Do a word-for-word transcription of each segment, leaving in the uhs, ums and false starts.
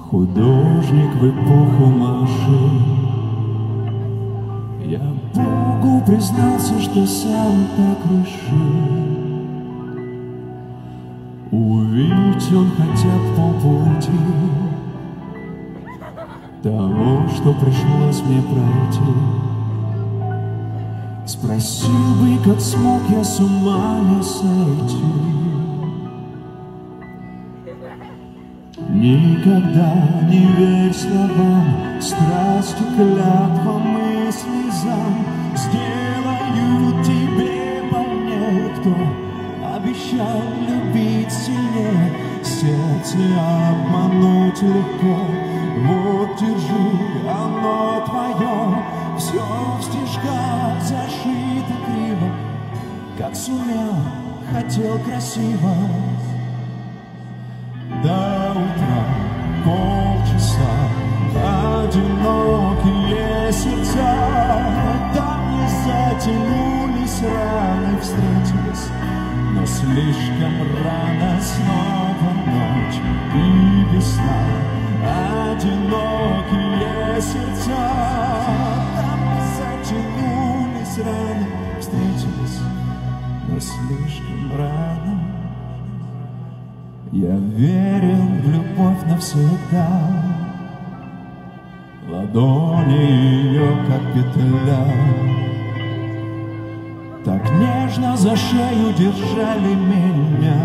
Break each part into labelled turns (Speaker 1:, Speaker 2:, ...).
Speaker 1: Художник в эпоху машин. Я Богу признался, что сам так решил. Увидеть он хотя бы полпути того, что пришлось мне пройти. Спросил бы, как смог я с ума не сойти. Никогда не верь словам, страстью, клятвам и слезам. Сделают тебе больнее, кто обещал любить сильнее. Сердце обмануть легко, вот держи, оно твое. Все в стишках зашито криво, как сумел, хотел красиво. До утра полчаса, одинокие сердца, там не затянулись раны, встретились, но слишком рано. Снова ночь и весна, одинокие сердца, там не затянулись раны, встретились, но слишком рано. Я верил в любовь навсегда, ладони ее, как петля, так нежно за шею держали меня.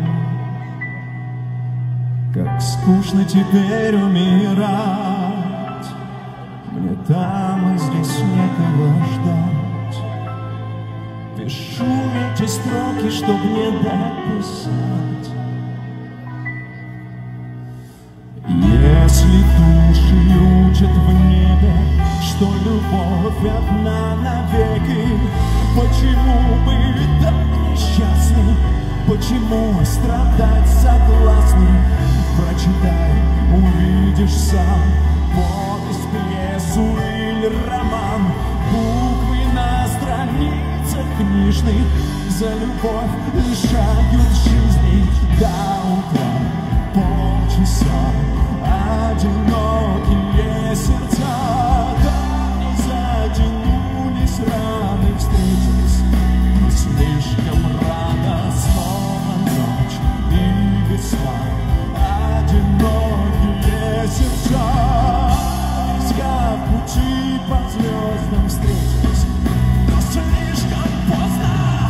Speaker 1: Как скучно теперь умирать, мне там и здесь некого ждать. Пишу эти строки, чтоб не дописать. Если души учат в небе, что любовь одна навеки, почему быть так несчастны? Почему страдать согласны? Прочитай, увидишь сам повесть, пьесу или роман. Буквы на страницах книжных за любовь лишают жизни. До утра полчаса, одинокие сердца, там не затянулись раны, встретились, но слишком рано. Снова ночь и весна, одинокие сердца, искав пути по звездам, встретились, но слишком поздно.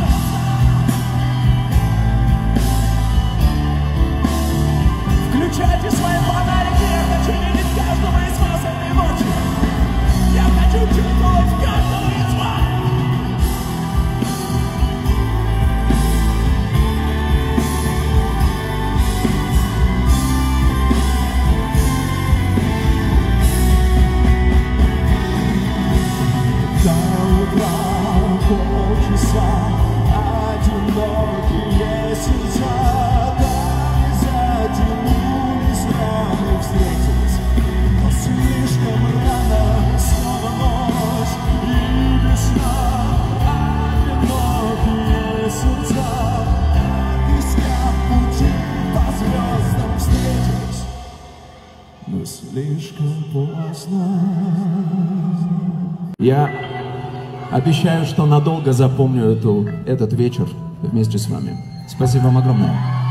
Speaker 1: Включайте свои фонарики, я хочу видеть каждого из вас этой ночи. Я хочу чувствовать каждого из вас. До утра полчаса, одинокие сердца, там затянулись раны, встретились, но слишком рано. Снова ночь и весна, одинокие сердца, искав пути по звездам, встретились, но слишком поздно. Я обещаю, что надолго запомню эту, этот вечер вместе с вами. Спасибо вам огромное.